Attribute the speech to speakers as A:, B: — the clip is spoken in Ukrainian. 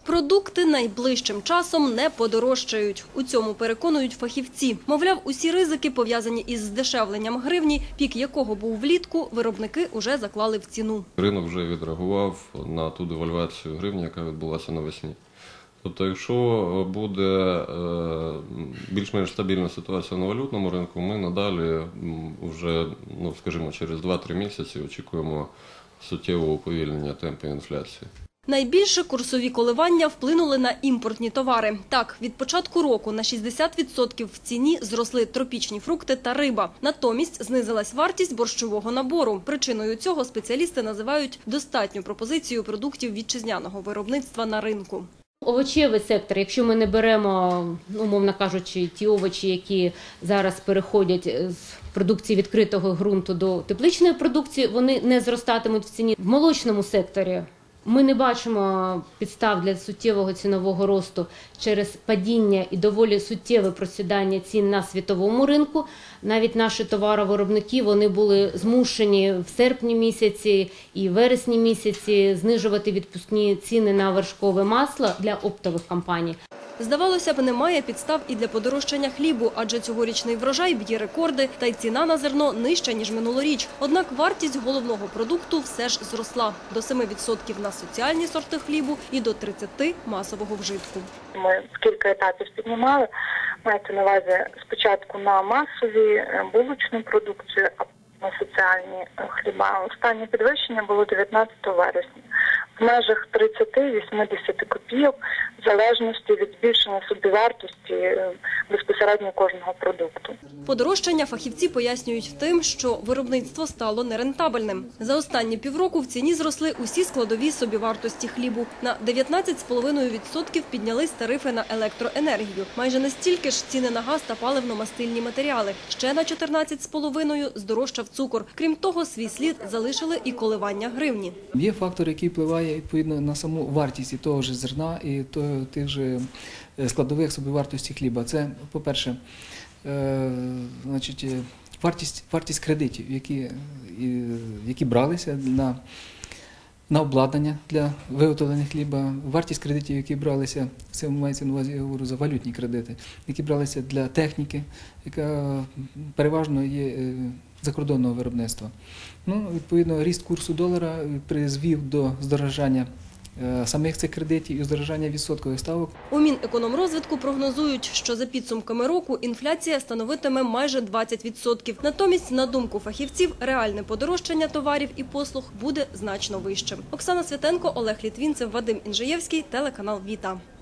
A: Продукти найближчим часом не подорожчають. У цьому переконують фахівці. Мовляв, усі ризики, пов'язані із здешевленням гривні, пік якого був влітку, виробники уже заклали в ціну.
B: Ринок вже відреагував на ту девальвацію гривні, яка відбулася навесні. Тобто, якщо буде більш-менш стабільна ситуація на валютному ринку, ми надалі вже, скажімо, через 2-3 місяці очікуємо суттєвого уповільнення темпів інфляції.
A: Найбільше курсові коливання вплинули на імпортні товари. Так, від початку року на 60% в ціні зросли тропічні фрукти та риба. Натомість знизилась вартість борщового набору. Причиною цього спеціалісти називають достатню пропозицію продуктів вітчизняного виробництва на ринку.
C: Овочевий сектор, якщо ми не беремо, умовно кажучи, ті овочі, які зараз переходять з продукції відкритого ґрунту до тепличної продукції, вони не зростатимуть в ціні. В молочному секторі ми не бачимо підстав для суттєвого цінового росту через падіння і доволі суттєве просідання цін на світовому ринку. Навіть наші товаровиробники, вони були змушені в серпні місяці і вересні місяці знижувати відпускні ціни на вершкове масло для оптових компаній.
A: Здавалося б, немає підстав і для подорожчання хлібу, адже цьогорічний врожай б'є рекорди, та й ціна на зерно нижча, ніж минулоріч. Однак вартість головного продукту все ж зросла – до 7% на соціальні сорти хлібу і до 30% масового вжитку.
D: Ми в кілька етапів піднімали, мається на увазі спочатку на масові булочну продукцію, а на соціальні хліба. Останнє підвищення було 19 вересня. В межах 30-80 копійок, в залежності від збільшення собівартості безпосередньо кожного продукту.
A: Подорожчання фахівці пояснюють тим, що виробництво стало нерентабельним. За останні півроку в ціні зросли усі складові собівартості хлібу. На 19,5% піднялись тарифи на електроенергію. Майже настільки ж ціни на газ та паливно-мастильні матеріали. Ще на 14,5% здорожчав цукор. Крім того, свій слід залишили і коливання гривні.
E: Є фактор, який впливає відповідно на саму вартість і того ж зерна, і тих же складових собівартості хліба. Це, по-перше, вартість кредитів, які бралися на обладнання для виготовлення хліба, вартість кредитів, які бралися, це мається на увазі, я говорю, за валютні кредити, які бралися для техніки, яка переважно є закордонного виробництва. Відповідно, ріст курсу долара призвів до здорожчання самих цих кредитів і здорожчання відсоткових ставок.
A: У Мінекономрозвитку прогнозують, що за підсумками року інфляція становитиме майже 20%. Натомість, на думку фахівців, реальне подорожчання товарів і послуг буде значно вищим. Оксана Святенко, Олег Літвінцев, Вадим Інжиєвський, телеканал «Віта».